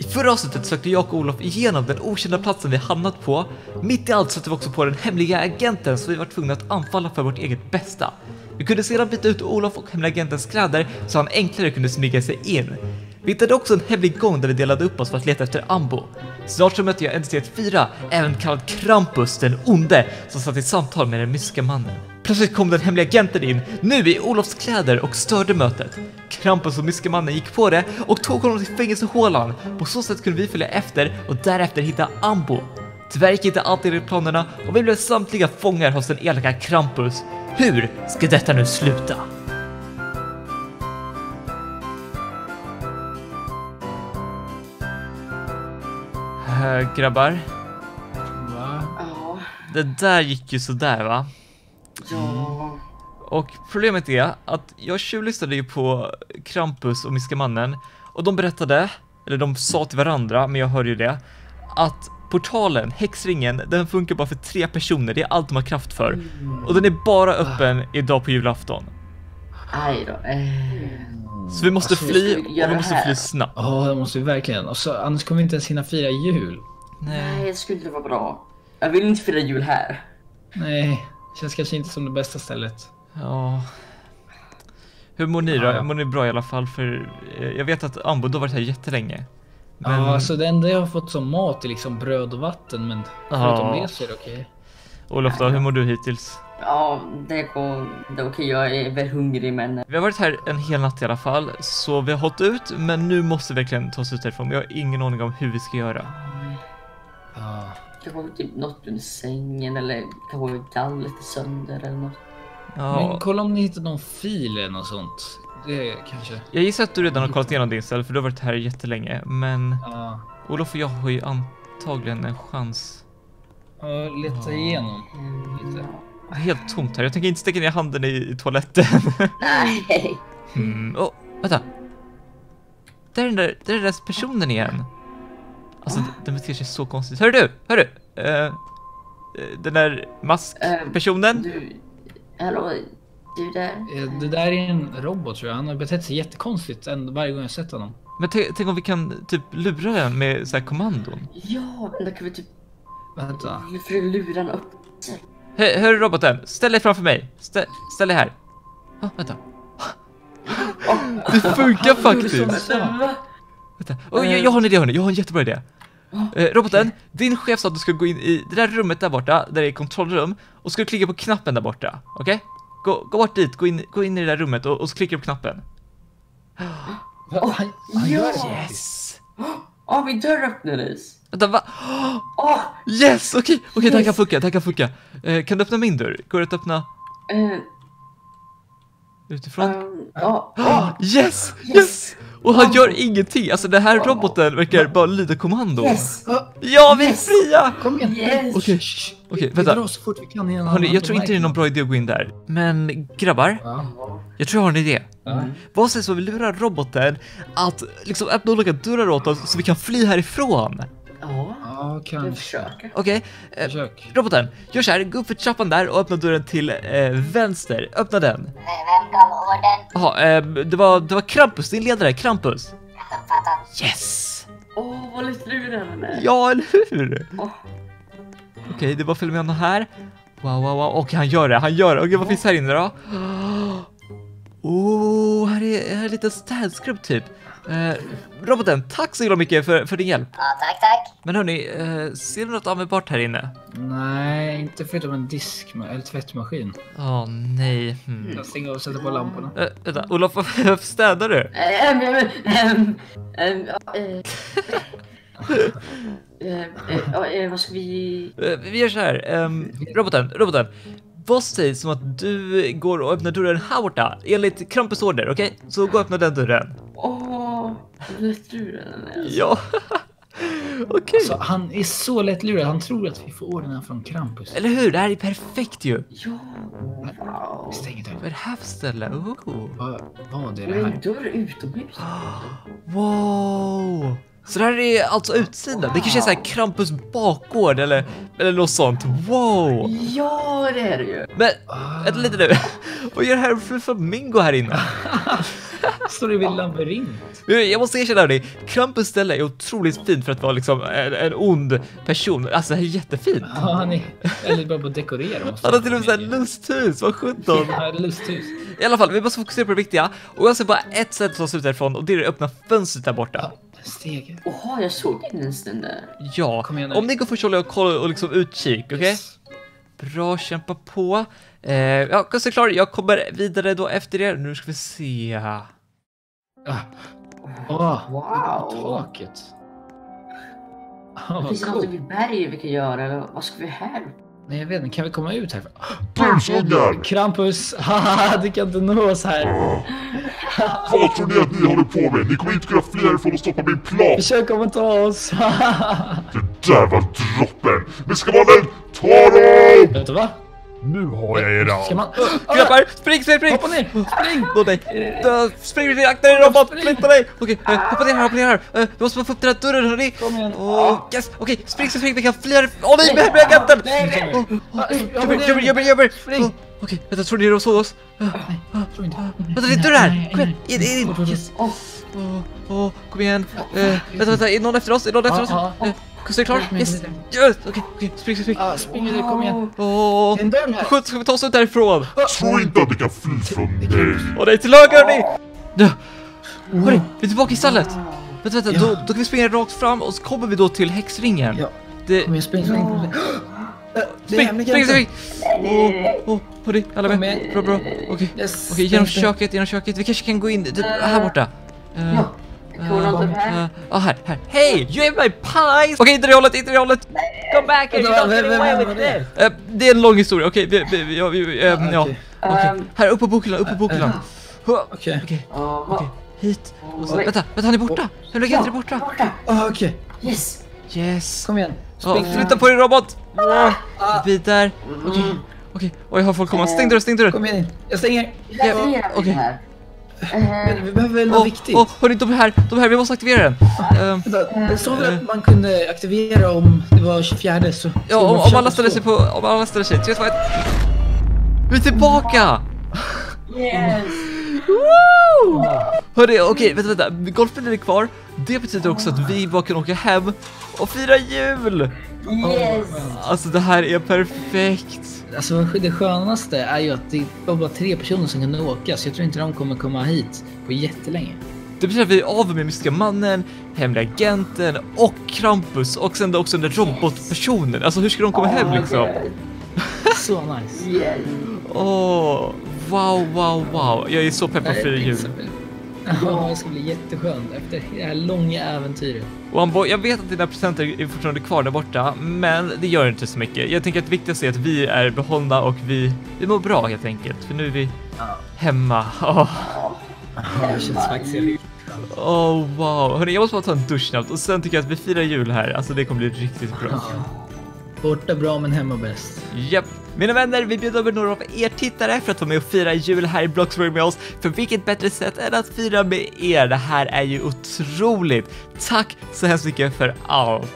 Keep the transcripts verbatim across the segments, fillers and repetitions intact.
förra avsnittet sökte jag och Olof igenom den okända platsen vi hamnat på. Mitt i allt sökte vi också på den hemliga agenten, så vi var tvungna att anfalla för vårt eget bästa. Vi kunde sedan byta ut Olof och hemliga agentens kläder så han enklare kunde smyga sig in. Vi hittade också en hemlig gång där vi delade upp oss för att leta efter Ambo. Snart så mötte jag entitet fyra, även kallad Krampus, den onde, som satt i samtal med den mystiska mannen. Plötsligt kom den hemliga agenten in, nu i Olofs kläder, och störde mötet. Krampus och mystiska mannen gick på det och tog honom till fängelsehålan. På så sätt kunde vi följa efter och därefter hitta Ambo. Tyvärr gick inte alltid i planerna och vi blev samtliga fångar hos den elaka Krampus. Hur ska detta nu sluta? Äh, grabbar. Va? Ja. Det där gick ju sådär, va? Ja. Och problemet är att jag tjuvlyssnade ju på Krampus och mystiska mannen, och de berättade, eller de sa till varandra, men jag hörde ju det, att portalen, häxringen, den funkar bara för tre personer. Det är allt de har kraft för. Mm. Och den är bara öppen idag på julafton. Aj då. Eh. Så vi måste Alltså, fly, ska vi göra och vi måste det här? fly snabbt. Ja, det måste vi verkligen. Och så, annars kommer vi inte ens hinna fira jul. Nej. Nej, det skulle inte vara bra. Jag vill inte fira jul här. Nej, känns kanske inte som det bästa stället. Ja. Hur mår ni då? Ja. Mår ni bra i alla fall? För eh, jag vet att Ambo har varit här jättelänge. Men... Ja, alltså det enda jag har fått som mat är liksom bröd och vatten, men Ja. förutom det så är det okej. Olof då, hur mår du hittills? Ja, det går... Det är okej, jag är väl hungrig, men... Vi har varit här en hel natt i alla fall, så vi har hållit ut, men nu måste vi verkligen ta oss ut härifrån. Vi har ingen aning om hur vi ska göra. Ja. Kanske typ något under sängen, eller kanske gallret är sönder eller något. Ja, Men kolla om ni hittar någon fil eller något sånt. Det kanske... jag gissar att du redan har kollat igenom din ställ, för du har varit här jättelänge. Men Ja. Olof och jag har ju antagligen en chans. Ja, leta igenom Mm, lite. ja. Helt tomt här, jag tänker inte sticka ner handen i, i toaletten. Nej. mm. Oh, vänta. Där är den där, där är den där personen igen. Alltså, den- den beter sig så konstigt. Hör du, hör du. Uh, den där maskpersonen. Du... Hallå, du där? Eh, Det där är en robot tror jag. Han har betett sig jättekonstigt än varje gång jag sett honom. Men tänk, tänk om vi kan typ lura den med så här kommandon. Ja, men då kan vi typ... Vänta. Vi får lura den upp sig. Hör, hör du roboten? Ställ dig framför mig. Stä, ställ dig här. Oh, vänta. Det funkar faktiskt. Va? Vänta. Oh, jag, jag har en idé, hörni. Jag har en jättebra idé. Eh, roboten, din chef sa att du ska gå in i det där rummet där borta, där det är kontrollrum, och ska du klicka på knappen där borta, okej? Okay? Gå, gå bort dit, gå in, gå in i det där rummet och, och så klickar du på knappen. Va? Han, han ja. gör det. Yes! Ja, min dörr öppnades. Vänta, va? Åh, Yes! Okej, okay. okej, okay, det här Yes. kan funka, det här kan funka. Eh, kan du öppna min dörr? Går det att öppna eh, utifrån? um, ja. Ah, yes! Yes. Yes! Och han Wow. gör ingenting, alltså den här roboten verkar bara lyda kommando. Yes. Ja, vi är Yes. fria! Kom igen. Yes. Okej, Shh. okej, Vi vänta. drar så fort vi kan igen. Hörni, jag tror inte det är någon bra idé att gå in där. Men grabbar, Ja. jag tror jag har en idé. Ja. Vad sägs om vi lurar roboten att liksom öppna olika dörrar åt oss så vi kan fly härifrån? Ja, Ja, jag kanske. försöker. Okej, eh, Försök. roboten, gör så här, gå upp för trappan där och öppna dörren till eh, vänster. Öppna den. Vem gav orden? Jaha, eh, det, var, det var Krampus, din ledare, Krampus. Uppfattat. Yes! Åh, vad lite lurig den är. Ja, eller hur? Åh. Okej, det var följ med honom här. Wow, wow, wow. Okej, han gör det, han gör det. Okej, vad finns här inne då? Oh, här är, här är lite städskrubb typ. Eh, roboten, tack så himla mycket för, för din hjälp. Ja, tack, tack. Men hörni, eh, ser du något användbart här inne? Nej, inte förutom en disk med, eller tvättmaskin. Åh, nej. Hmm. Jag stänger och sätter på lamporna. Eh, vänta, Olof, varför städar du? Ehm, ehm, ehm, ehm, ja, eh. Eh, eh, ja, eh, vad ska vi... Eh, vi gör så här. ehm, roboten, roboten. Vad sägs som att du går och öppnar dörren här borta? Enligt Krampus order, okej? Så gå och öppna den dörren. Åh, vad lätt lurig den är. Alltså. Ja. Okej. Så han är så lättlurad. Han tror att vi får orderna från Krampus. Eller hur? Det här är perfekt ju. Ja, wow. Stäng dörren. Vad är det här för ställe? Oh. Vad, vad är Det det är här? en dörr utomhus. Wow. Så det här är alltså utsidan. Det kanske är så här Krampus bakgård eller, eller något sånt. Wow. Ja, det är det ju. Men, vänta lite nu. Vad gör det här för flamingo här inne? Står du vid labyrint? Jag måste erkänna det. Krampus ställe är otroligt fint för att vara liksom en, en ond person. Alltså det är jättefint. Ja, han är väldigt bra på att dekorera. Han har till och med såhär lusthus, vad sjutton. Ja, lusthus. I alla fall, vi måste fokusera på det viktiga. Och jag ser bara ett sätt att ta oss ut därifrån, och det är att öppna fönstret där borta. Ja, steg. Åh, jag såg in en stund där. Ja, Kom igen nu. om ni går först håller jag koll och liksom utkik, okej? Okay? Yes. Bra, kämpa på. Eh, ja, såklart, jag kommer vidare då efter er. Nu ska vi se. Ah. Åh, Wow. taket. Oh, Finns det något vid berget vi kan göra? Eller vad ska vi här? Nej, jag vet inte. Kan vi komma ut här? Busungar! Krampus! Haha, du kan inte nå oss här. Vad tror ni att ni håller på med? Ni kommer inte kunna fly härifrån och stoppa min plan! Försök komma och ta oss. Det där var droppen! Vi ska vara den! Ta dem! Vet du vad? Nu har jag era! Ska man... Grabbar, spring, spring, spring! Hoppa ner! Spring! Gå dig! Uh, spring, spring, akta dig robot! Flytta dig! Okej, okay, uh, hoppa ner här, hoppa ner här! Uh, vi måste bara få upp den här dörren, hörni! Kom igen! Oh, yes, okej, okay, spring, spring, vi kan fly här! Åh nej, med hemliga agenten! Nej, Oh, oh, jobbar, jobbar, jobbar, jobbar! Spring! Okej, vänta, tror ni de såg oss? Uh, Tror inte. Vänta, det är dörr här! Kom igen, in, in, in! Yes! Åh, Åh, åh, kom igen! Uh, vänta, vänta, är någon efter oss? Är någon efter oss? Ja, ja. Uh, Är klar? Yes! Yes! Okej, okej, spring, spring, spring! Ja, spring nu, kom igen. Åh, Det är en dörr här. skönt, ska vi ta oss ut därifrån? Tro inte att ni kan fly från mig! Åh nej, till höger hörni! Ja. Hörni, vi är tillbaka i stallet! Vänta, vänta, Ja. då, då kan vi springa rakt fram och så kommer vi då till häxringen. Ja. Det, Kom igen, spring, spring. spring. Äh, det är spring, hemliga spring, spring! agenten. Åh, åh, hörni, alla Kom med? igen. Bra, bra, okej. Yes, Okej, genom spring, köket, genom köket. Vi kanske kan gå in typ här borta. Eh, ja. Kommer någon upp här? eh, Ja, här, här. Hej, you have my pies! Okej, inte det hållet, inte det hållet. Come back here, you Vänta, don't vem- get vem- away vem with var det? this. Eh, det är en lång historia, okej. vi, vi, vi, ja, vi, eh, ja. okej. Okej, Ehm, här uppe på bokhyllan, uppe på bokhyllan. Huh, Okej. Okej, ja, vad- okej, hit. Och så, Oj. vänta, vänta, han är borta. Hemliga agenten är Ja, borta. borta. Ah, okej. Yes. Yes. Kom igen. Ja, Spring. flytta på dig robot! Vi där. Okej, okej. Oj, har folk kommit? Stäng dörren, stäng dörren. Kom igen in. Jag stänger. Vi aktiverar okej. den här. Men vi behöver väl något Åh, viktigt. åh, hörni, de här, de här, vi måste aktivera den. Ehm, Vänta, det sa väl att man kunde aktivera om det var tjugofjärde så... ja, om, om alla ställer sig på, om alla ställer sig, tre, två, ett. Vi är tillbaka! Yes. Woo! Hörni, okej, vänta, vänta. Golfbilen är kvar. Det betyder också att vi bara kan åka hem och fira jul. Yes. Alltså, det här är perfekt. Alltså det skönaste är ju att det är bara tre personer som kan åka, så jag tror inte de kommer komma hit på jättelänge. Det betyder att vi är av med Mystiska mannen, Hemliga agenten och Krampus och sen också den där robotpersonen. Alltså hur ska de komma hem liksom? Så nice. Yes. Åh, wow, wow, wow. Jag är så pepp på att fira jul. Ja, det ska bli jätteskönt efter det här långa äventyret. Och han bara, jag vet att dina presenter är fortfarande kvar där borta, men det gör inte så mycket. Jag tänker att det viktigaste är att vi är behållna och vi, vi mår bra helt enkelt. För nu är vi hemma. Åh, Det känns faktiskt helt... oh, wow. Hörrni, jag måste bara ta en dusch snabbt och sen tycker jag att vi firar jul här. Alltså det kommer bli riktigt bra. Borta bra men hemma bäst. Japp. Mina vänner, vi bjuder över några av er tittare för att vara med och fira jul här i Bloxburg med oss. För vilket bättre sätt än att fira med er? Det här är ju otroligt. Tack så hemskt mycket för allt.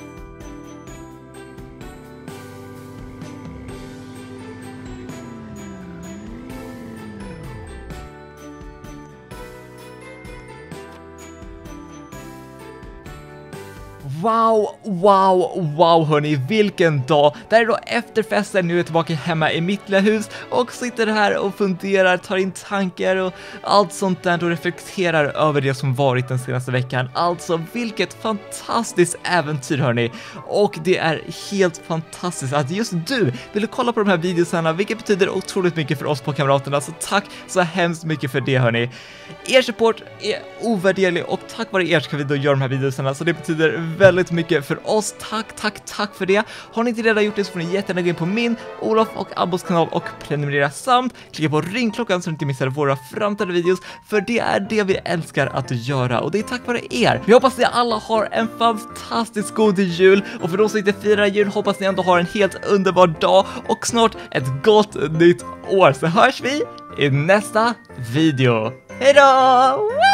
Wow, wow, wow hörni, vilken dag! Det här är då efterfesten, nu är jag tillbaka hemma i mitt lilla hus och sitter här och funderar, tar in tankar och allt sånt där och reflekterar över det som varit den senaste veckan. Alltså vilket fantastiskt äventyr hörni! Och det är helt fantastiskt att just du ville kolla på de här videosarna, vilket betyder otroligt mycket för oss på Kamraterna, så tack så hemskt mycket för det hörni! Er support är ovärderlig och tack vare er ska vi då göra de här videosarna, så det betyder väldigt mycket för oss. Tack, tack, tack för det. Har ni inte redan gjort det så får ni jättegärna gå in på min, Olof och Abbos kanal och prenumerera samt klicka på ringklockan så ni inte missar våra framtida videos, för det är det vi älskar att göra och det är tack vare er. Vi hoppas att alla har en fantastisk god jul och för de som inte firar jul hoppas ni ändå har en helt underbar dag och snart ett gott nytt år, så hörs vi i nästa video. Hej då!